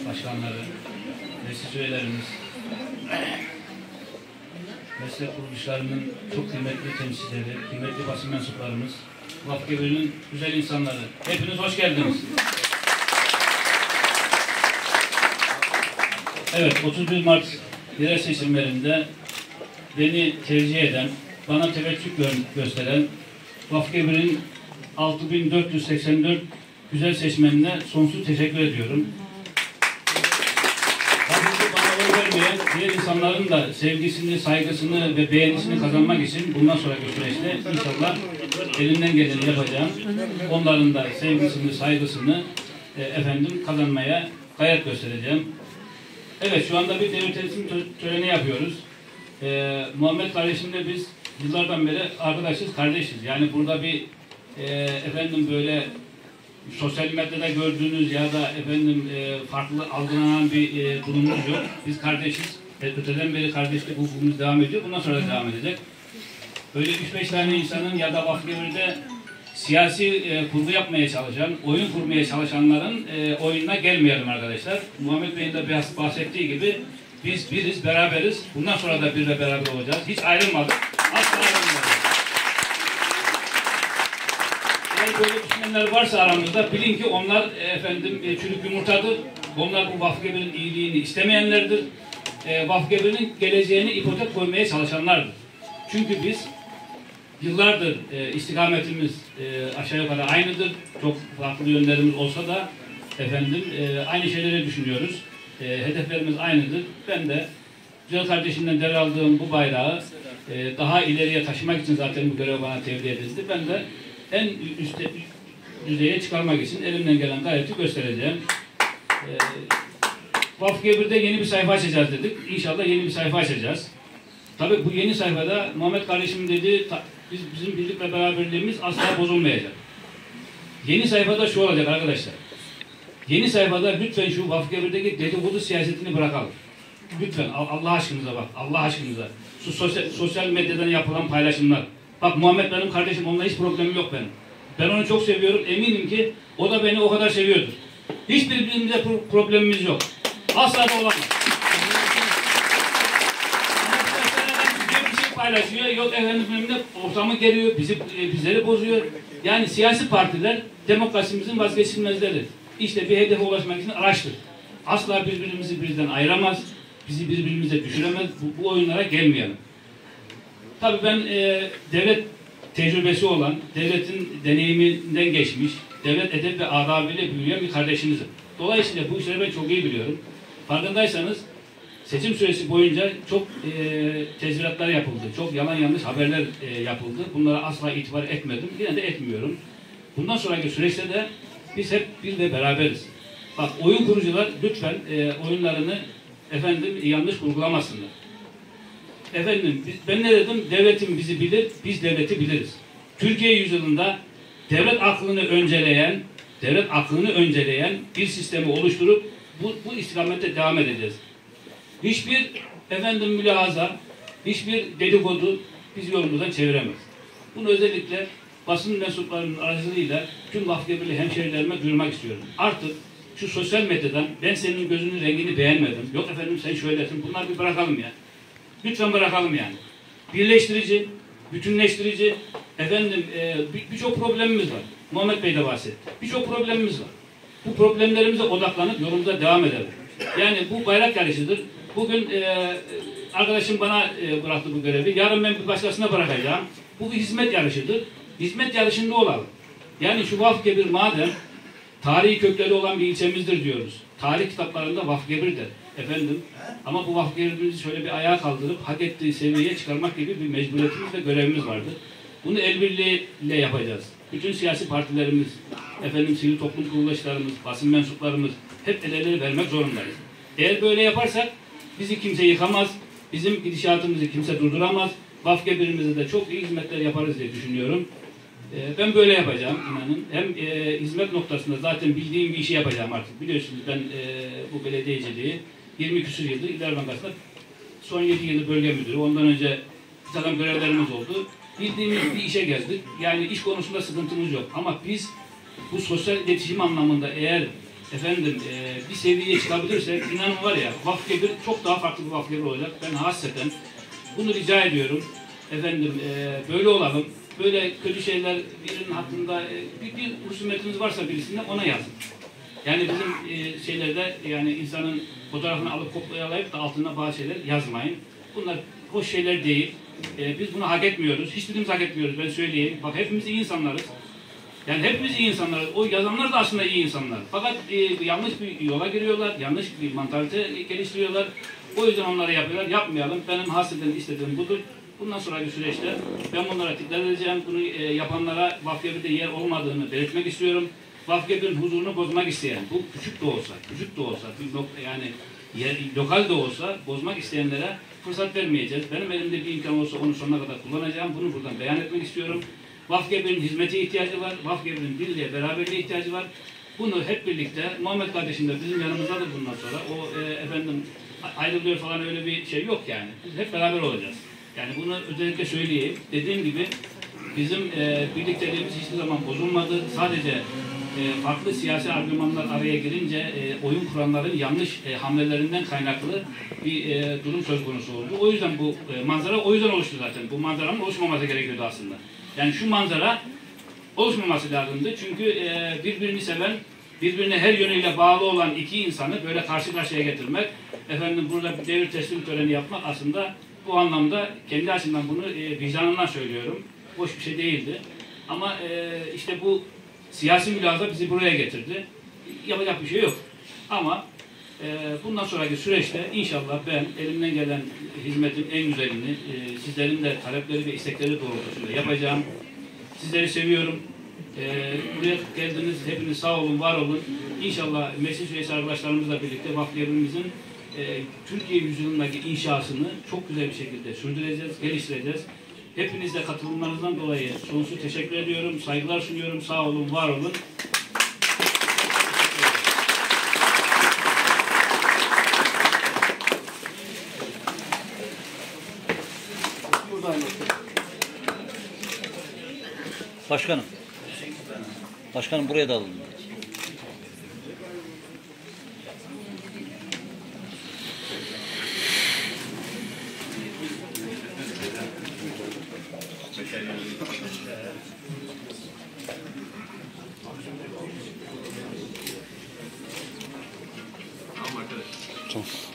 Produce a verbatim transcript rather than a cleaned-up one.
başkanları, meclis üyelerimiz, meslek kuruluşlarının çok kıymetli temsilcileri, kıymetli basın mensuplarımız, Vakfı-Gebir'in güzel insanları. Hepiniz hoş geldiniz. Evet, otuz bir Mart yerel seçimlerinde beni tercih eden, bana teveccüh gö gösteren Vakfı-Gebir'in altı bin dört yüz seksen dört güzel seçmenine sonsuz teşekkür ediyorum. Tabii bana oy vermeyen diğer insanların da sevgisini, saygısını ve beğenisini kazanmak için bundan sonraki süreçte inşallah elimden geleni yapacağım. Onların da sevgisini, saygısını e, efendim kazanmaya gayret göstereceğim. Evet, şu anda bir devlet teslim töreni yapıyoruz. Ee, Muhammed kardeşimle biz yıllardan beri arkadaşız, kardeşiz. Yani burada bir e, efendim böyle sosyal medyada gördüğünüz ya da efendim e, farklı algılanan bir e, durumumuz yok. Biz kardeşiz. E, öteden beri kardeşlik hukukumuz devam ediyor. Bundan sonra da devam edecek. Böyle üç beş tane insanın ya da Vakfı-Gebir'de siyasi e, kurgu yapmaya çalışan, oyun kurmaya çalışanların e, oyununa gelmeyelim arkadaşlar. Muhammed Bey'in de biraz bahsettiği gibi biz biriz, beraberiz. Bundan sonra da bir ve beraber olacağız. Hiç ayrılmadık. Asla ayrılmadık. Eğer böyle düşünenler varsa aramızda bilin ki onlar e, efendim e, çürük yumurtadır. Onlar bu Vakfı-Gebir'in iyiliğini istemeyenlerdir. E, Vakfı-Gebir'in geleceğini ipotek koymaya çalışanlardır. Çünkü biz yıllardır e, istikametimiz e, aşağı yukarı aynıdır. Çok farklı yönlerimiz olsa da efendim e, aynı şeyleri düşünüyoruz. E, hedeflerimiz aynıdır. Ben de güzel kardeşimden devraldığım bu bayrağı e, daha ileriye taşımak için zaten bu görev bana tevdi edildi. Ben de en üstte düzeye çıkarmak için elimden gelen gayreti göstereceğim. E, Vakfı-Gebir'de yeni bir sayfa açacağız dedik. İnşallah yeni bir sayfa açacağız. Tabii bu yeni sayfada Muhammed kardeşim dedi, biz, bizim birlik ve beraberliğimiz asla bozulmayacak. Yeni sayfada şu olacak arkadaşlar. Yeni sayfada lütfen şu Vakfı-Gebir'deki dedikodu siyasetini bırakalım. Lütfen Allah aşkınıza bak, Allah aşkınıza. Şu sosyal, sosyal medyadan yapılan paylaşımlar. Bak Muhammed benim kardeşim, onunla hiç problemim yok benim. Ben onu çok seviyorum, eminim ki o da beni o kadar seviyordur. Hiçbirbirimize problemimiz yok. Asla da olamaz. Paylaşıyor, yok efendim ortamı geriyor, bizi, bizleri bozuyor. Yani siyasi partiler demokrasimizin vazgeçilmezleri. İşte bir hedefe ulaşmak için araçtır. Asla birbirimizi bizden ayıramaz, bizi birbirimize düşüremez. Bu, bu oyunlara gelmeyelim. Tabii ben e, devlet tecrübesi olan, devletin deneyiminden geçmiş, devlet edep ve adabıyla büyüyen bir kardeşinizim. Dolayısıyla bu işleri ben çok iyi biliyorum. Farkındaysanız seçim süresi boyunca çok e, tezviratlar yapıldı. Çok yalan yanlış haberler e, yapıldı. Bunlara asla itibar etmedim. Yine de etmiyorum. Bundan sonraki süreçte de biz hep bir ve beraberiz. Bak oyun kurucular lütfen e, oyunlarını efendim yanlış kurgulamasınlar. Efendim biz, ben ne dedim? Devletim bizi bilir, biz devleti biliriz. Türkiye yüzyılında devlet aklını önceleyen, devlet aklını önceleyen bir sistemi oluşturup bu, bu istikamette devam edeceğiz. Hiçbir efendim mülahaza, hiçbir dedikodu bizi yolumuzdan çeviremez. Bunu özellikle basın mensuplarının aracılığıyla tüm Vakfı-Gebirli hemşehrilerime duyurmak istiyorum. Artık şu sosyal medyadan ben senin gözünün rengini beğenmedim, yok efendim sen şöylesin, bunları bir bırakalım ya. Lütfen bırakalım yani. Birleştirici, bütünleştirici, efendim e, birçok problemimiz var. Muhammed Bey de bahsetti. Birçok problemimiz var. Bu problemlerimize odaklanıp yolumuza devam edelim. Yani bu bayrak yarışıdır. Bugün e, arkadaşım bana e, bıraktı bu görevi. Yarın ben bir başkasına bırakacağım. Bu bir hizmet yarışıdır. Hizmet yarışında olalım. Yani şu Vakfı-Gebir madem tarihi kökleri olan bir ilçemizdir diyoruz. Tarih kitaplarında Vakfı-Gebir'dir. Efendim ama bu Vakfı-Gebir'imizi şöyle bir ayağa kaldırıp hak ettiği seviyeye çıkarmak gibi bir mecburiyetimiz ve görevimiz vardır. Bunu el birliğiyle yapacağız. Bütün siyasi partilerimiz, efendim sivil toplum kuruluşlarımız, basın mensuplarımız hep el ele vermek zorundayız. Eğer böyle yaparsak bizi kimse yıkamaz, bizim gidişatımızı kimse durduramaz. Vakfı-Gebir'imize de çok iyi hizmetler yaparız diye düşünüyorum. Ee, ben böyle yapacağım inanın. Hem e, hizmet noktasında zaten bildiğim bir işi yapacağım artık. Biliyorsunuz ben e, bu belediyeciliği yirmi küsur yıldır İller Bankası'nda son yedi yıldır bölge müdürü. Ondan önce bir takım görevlerimiz oldu. Bildiğimiz bir işe geldik. Yani iş konusunda sıkıntımız yok. Ama biz bu sosyal iletişim anlamında eğer efendim e, bir seviyeye çıkabilirsek inanın var ya Vakfı bir çok daha farklı bir Vakfı bir olacak. Ben hasreten bunu rica ediyorum. Efendim e, böyle olalım. Böyle kötü şeyler birinin hakkında e, bir, bir husumetiniz varsa birisinde ona yazın. Yani bizim e, şeylerde yani insanın fotoğrafını alıp kopyalayıp da altına bazı şeyler yazmayın. Bunlar hoş şeyler değil. E, biz bunu hak etmiyoruz. Hiçbirimiz hak etmiyoruz ben söyleyeyim. Bak hepimiz iyi insanlarız. Yani hepimiz iyi insanlarız. O yazanlar da aslında iyi insanlar. Fakat e, yanlış bir yola giriyorlar. Yanlış bir mantalite geliştiriyorlar. O yüzden onları yapıyorlar. Yapmayalım. Benim hasreten istediğim budur. Bundan sonraki süreçte ben bunlara dikkat edeceğim. Bunu e, yapanlara Vakfı'da yer olmadığını belirtmek istiyorum. Vakfı'nın huzurunu bozmak isteyen, bu küçük de olsa, küçük de olsa, yani yer, lokal de olsa bozmak isteyenlere fırsat vermeyeceğiz. Benim elimde bir imkan olsa onu sonuna kadar kullanacağım. Bunu buradan beyan etmek istiyorum. Vakfı'nın hizmete ihtiyacı var. Vakfı'nın birliğe, beraberliğe ihtiyacı var. Bunu hep birlikte, Muhammed kardeşim de bizim yanımızdadır bundan sonra. O e, efendim ayrılıyor falan öyle bir şey yok yani. Biz hep beraber olacağız. Yani bunu özellikle söyleyeyim. Dediğim gibi bizim e, birlikteliğimiz hiçbir zaman bozulmadı. Sadece e, farklı siyasi argümanlar araya girince e, oyun kuranların yanlış e, hamlelerinden kaynaklı bir e, durum söz konusu oldu. O yüzden bu e, manzara o yüzden oluştu zaten. Bu manzaranın oluşmaması gerekiyordu aslında. Yani şu manzara oluşmaması lazımdı. Çünkü e, birbirini seven, birbirine her yönüyle bağlı olan iki insanı böyle karşı karşıya getirmek, efendim burada bir devir teslim töreni yapmak aslında bu anlamda kendi açımdan bunu e, vicdanımdan söylüyorum. Boş bir şey değildi. Ama e, işte bu siyasi mülaza bizi buraya getirdi. Yapacak bir şey yok. Ama e, bundan sonraki süreçte inşallah ben elimden gelen hizmetin en güzelini e, sizlerin de talepleri ve istekleri doğrultusunda yapacağım. Sizleri seviyorum. E, buraya geldiniz. Hepiniz sağ olun, var olun. İnşallah meclis üyesi arkadaşlarımızla birlikte Vakfı'mızın e, Türkiye yüzyılındaki inşasını çok güzel bir şekilde sürdüreceğiz, geliştireceğiz. Hepinizle katılımlarınızdan dolayı sonsuz teşekkür ediyorum. Saygılar sunuyorum. Sağ olun, var olun. Başkanım. Başkanım buraya da alın. Tamam.